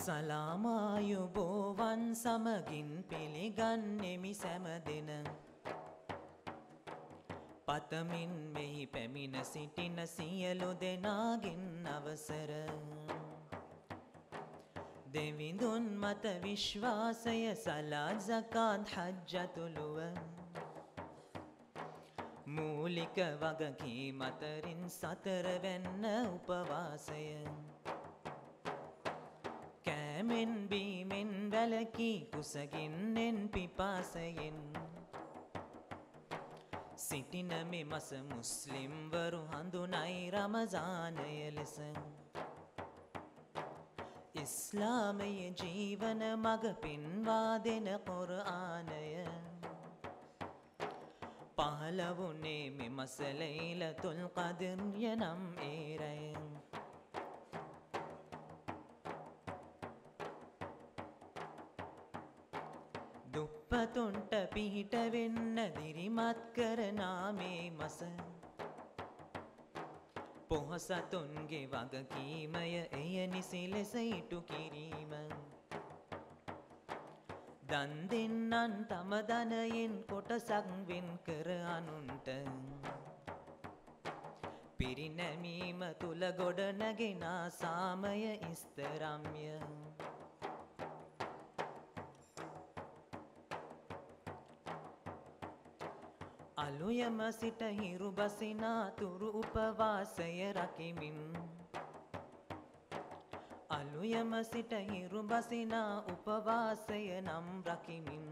සලාමායුබෝවන් සමගින් පිළිගන්නෙමි සැමදෙන පතමින් මෙහි පැමිණ සිටින සියලු දෙනාගින් අවසර දෙවිඳුන් මත විශ්වාසය සලාත් සකාත් හජ්ජතුලුව මූලික වගකීම් අතරින් සතරවැන්න උපවාසය කෑමෙන් බීමෙන් වැළකී කුසගින්නෙන් පිපාසයෙන් සිටින මෙමස මුස්ලිම්වරු හඳුනයි රමසානය ලෙස ඉස්ලාමයේ ජීවන මග පෙන්වා දෙන කුර්ආනය පහළ වුණේ මෙමස ලෛලතුල් क़ද්රය නම් ඒ රැය දුප්පතුන්ට පිහිට වෙන්න දිරිමත් කරනා මේ මස පොහොසතුන්ගේ වගකීමය එය නිසි ලෙස ඉටු කිරීම දන් දෙන්නන් තම ධනයෙන් කොටසක් වෙන් කර අනුන්ට පිරිනැමීම තුල ගොඩ නැගෙන සාමය ස්තරම්ය අලුයම සිට හිරු බසිනා තුරු උපවාසය රකිමින් අලුයම සිට හිරු බසිනා උපවාසය නම් රකිමින්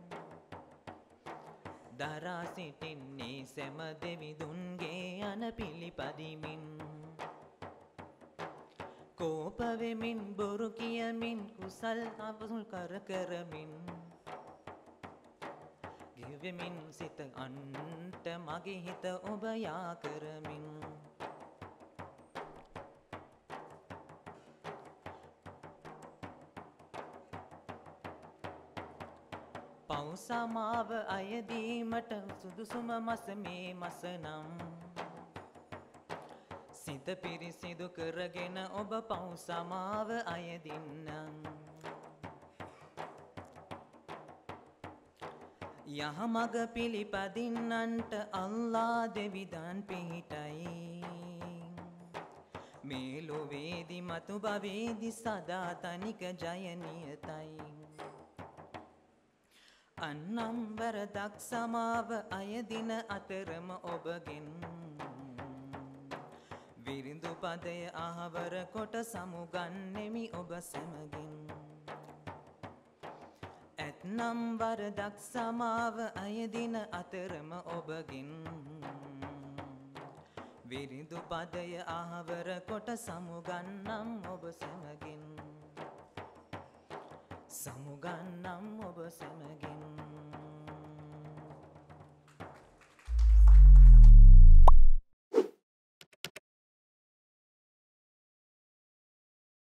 දරා සිටින්නේ සෑම දෙවිඳුන්ගේ අන පිළිපදිමින් කෝප වෙමින් බොරු කියමින් කුසල් අවසුල් කරමින් ගෙවෙමින් සිත අන්ට මගේ හිත ඔබ යා කරමින් පව් සමාව අයදීමට සුදුසුම මස මේ මස නම් සිත පිරිසිදු කරගෙන ඔබ පව් සමාව අයදින්නම් යහමග පිළිපදින්නන්ට අල්ලා දෙවිදන් පිහිටයි මේ ලොවේදි මතු භවේදි සදා තනික ජය නියතයි අන්නම් වරදක් සමාව අයදින අතරම ඔබගෙන් විරිඳු පදය අහවර කොට සමුගන්නෙමි ඔබ සැමගින් ඇත්නම් වරදක් සමාව අයදින අතරම ඔබගෙන් විරිඳු පදය අහවර කොට සමුගන්නම් ඔබ සැමගින් සමුගන්නම් ඔබ සැමගින්